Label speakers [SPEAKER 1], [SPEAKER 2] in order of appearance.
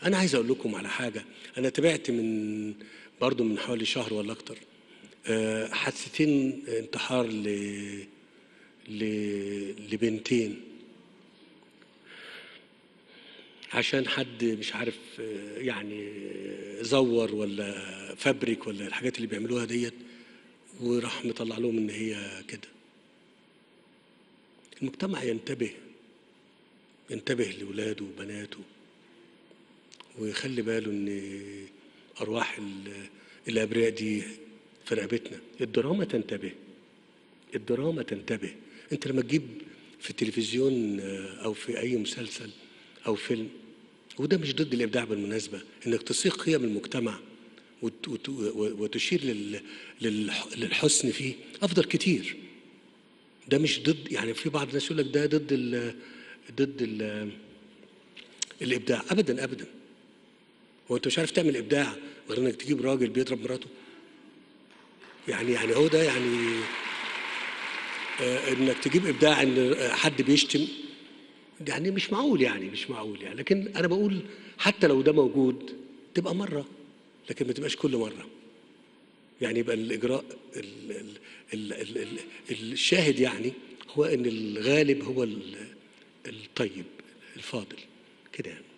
[SPEAKER 1] انا عايز اقول لكم على حاجه. انا تابعت برضو من حوالي شهر ولا اكتر حادثتين انتحار لبنتين عشان حد مش عارف يعني زور ولا فبرك ولا الحاجات اللي بيعملوها ديت، وراح مطلع لهم ان هي كده. المجتمع ينتبه لاولاده وبناته، ويخلي باله ان ارواح الابرياء دي في رقبتنا. الدراما تنتبه. انت لما تجيب في التلفزيون او في اي مسلسل او فيلم، وده مش ضد الابداع بالمناسبه، انك تصيغ قيم المجتمع وتشير للحسن فيه افضل كتير. ده مش ضد، يعني في بعض الناس يقول لك ده ضد الابداع. ابدا ابدا. هو انت مش عارف تعمل ابداع غير انك تجيب راجل بيضرب مراته؟ يعني هو ده يعني انك تجيب ابداع ان حد بيشتم؟ يعني مش معقول يعني. لكن انا بقول حتى لو ده موجود تبقى مره، لكن ما تبقاش كل مره. يعني يبقى الاجراء الشاهد يعني هو ان الغالب هو الطيب الفاضل كده يعني.